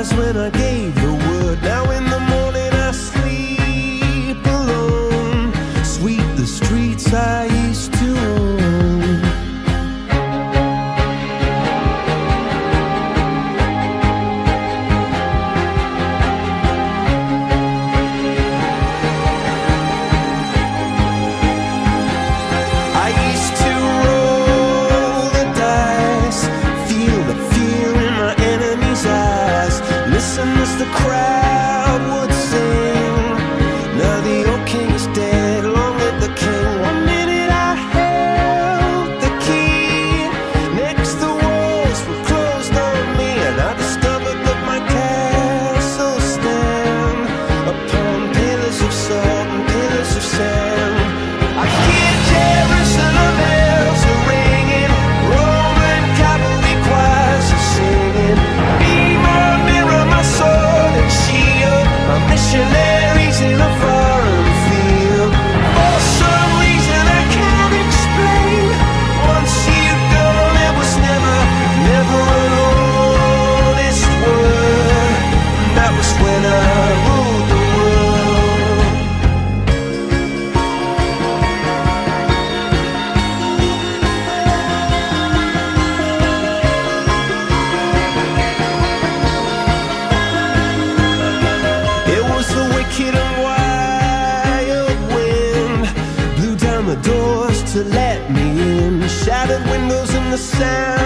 eyes when I gave the word. Now in the morning I sleep alone. Sweep the streets I used to own. I used to roll the dice, feel the fear in my enemy's eyes, listen as the crowd would sing. Now the old king is dead, long live the king. One minute I held the key, next the walls were closed on me, and I discovered that my castle stand upon pillars of salt and pillars of sand. I hear Jerusalem bells are ringing, Roman cavalry choirs are singing. Be my mirror, my sword and shield, my missionaries in a foreign field. For some reason I can't explain, once you've gone there was never an honest word. And that was when I ruled the world. It was the wicked and wild wind, blew down the doors to let me in, shattered windows and the sound